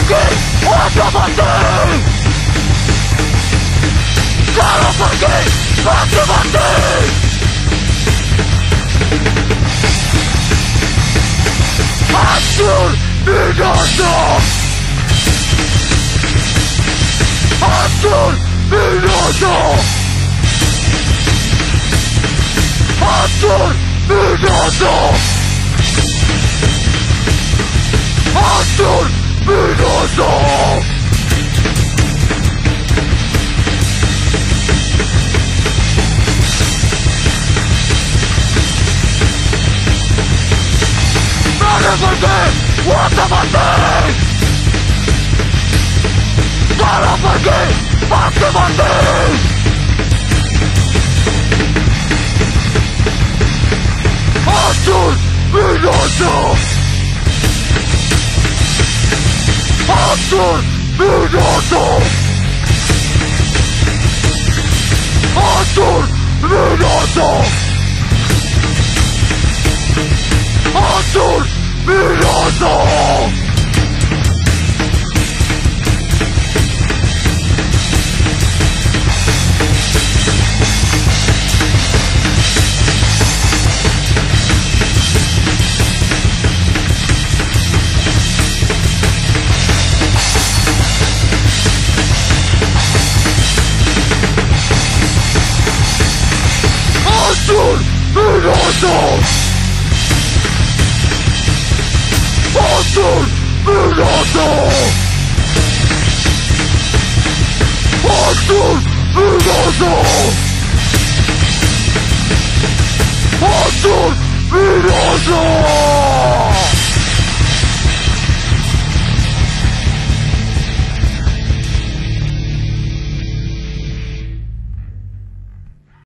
Hancur binasa. Hancur binasa. Hancur binasa. Hancur binasa. Para pergi, para pergi, pasti mati. Hancur binasa. Hancur binasa. Hancur binasa. Hancur binasa. Hancur binasa. Hancur binasa. Hancur binasa. Hancur binasa.